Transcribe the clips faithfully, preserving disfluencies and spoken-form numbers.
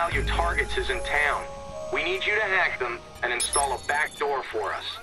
out your targets is in town. We need you to hack them and install a back door for us.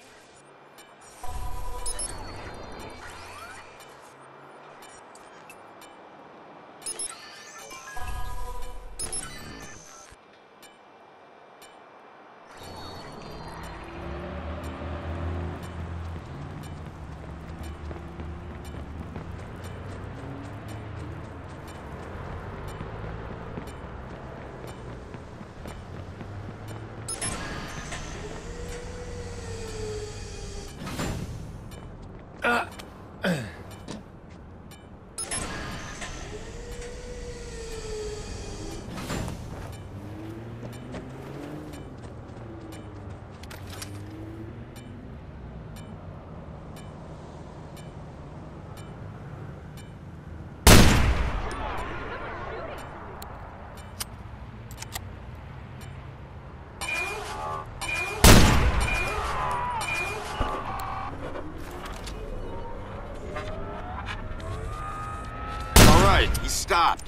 He stopped.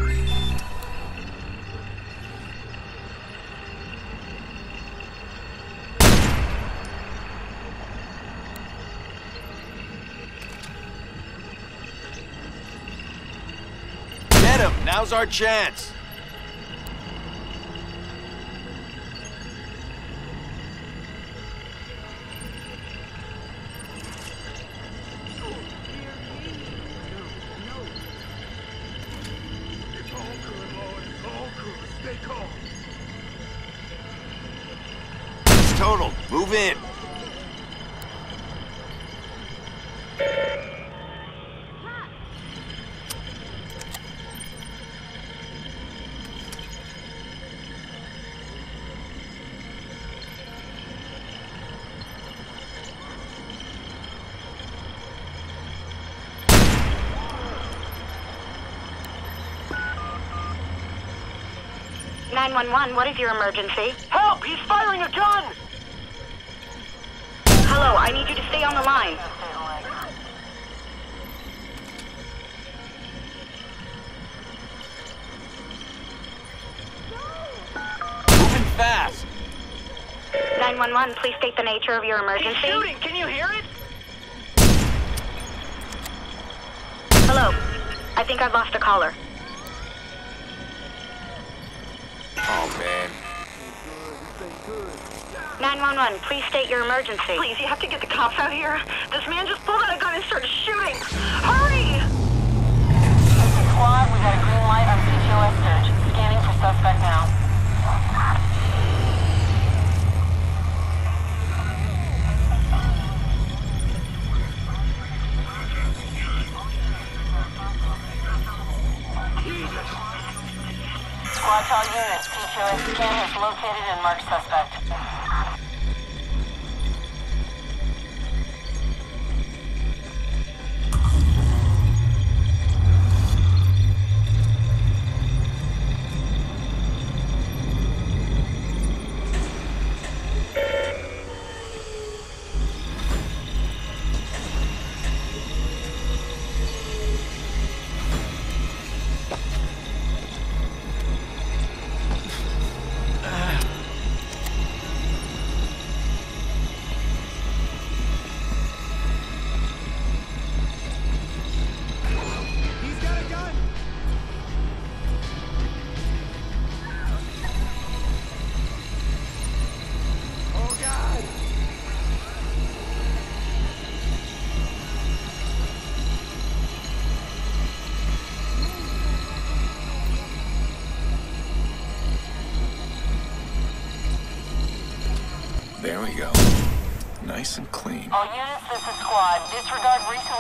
Get him! Now's our chance. Total, move in. nine one one, what is your emergency? Help! He's firing a gun! Hello, I need you to stay on the line. Moving fast. nine one one, please state the nature of your emergency. He's shooting! Can you hear it? Hello, I think I've lost a caller. Oh, man. nine one one, please state your emergency. Please, you have to get the cops out here. This man just pulled out a gun and started shooting. Hurry! Squad, we got a green light on C T O S search. Scanning for suspect now. Squad to all units. P T O S scan has located and marked suspect. There we go. Nice and clean. All units, this is Squad. Disregard recent